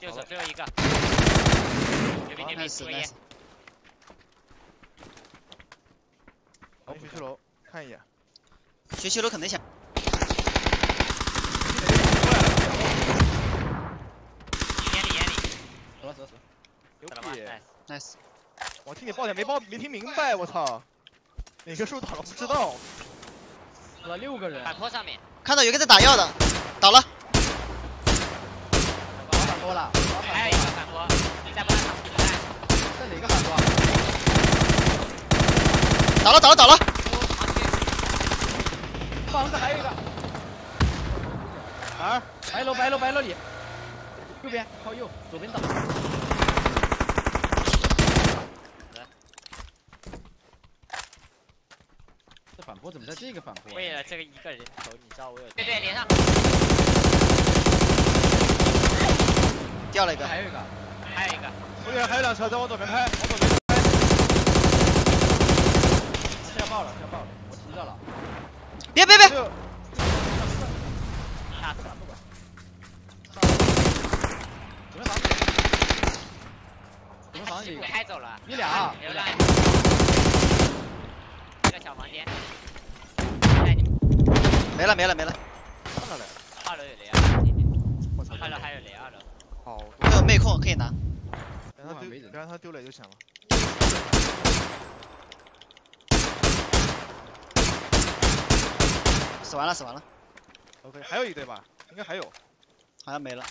右手最后一个。牛逼牛逼，注意！ 我学习楼看一眼。 学习楼肯定想。 眼里。 死。 牛逼 ，nice。 我听你报点没听明白，我操！哪个时候打了不知道。 死了6个人。 反坡上面。 看到有个在打药的，倒了。 反坡了。 还有一个反坡，你再帮他挡子弹。 这哪个反坡？ 倒了。 房子还有一个。 哪儿？ 白楼里。右边靠右，左边倒。这反坡怎么在这个反坡？ 为了这个一个人头，你知道我有？对，连上。 掉了一个。 还有一个。 后面还有辆车在往左边开，现在要爆了，我提到了。 别！ 吓死了，不管。 左边房子一个。 开走了。 你俩。 流浪。一个小房间。 没了。 上来了。 2楼有雷啊！ 我操！ 2楼还有雷，2楼。 好。 还有妹控可以拿。 别让他丢雷就行了。 死完了。 OK， 还有一队吧？应该还有。 好像没了。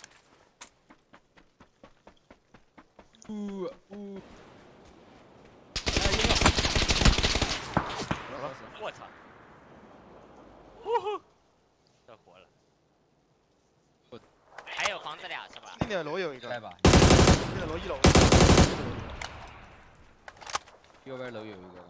我操！这活了。还有房子俩是吧？ 定点楼有一个。 在吧？ 定点楼1楼。 右边楼有一个。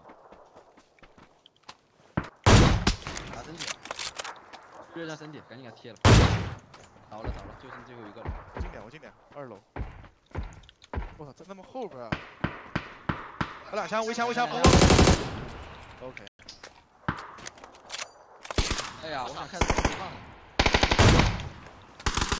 打身体。热下身体，赶紧给他贴了。倒了，就剩最后一个了。 我近点，2楼。我操，在那么后边啊！打2枪，围墙，疯了。OK。 哎呀，我想看怎么放。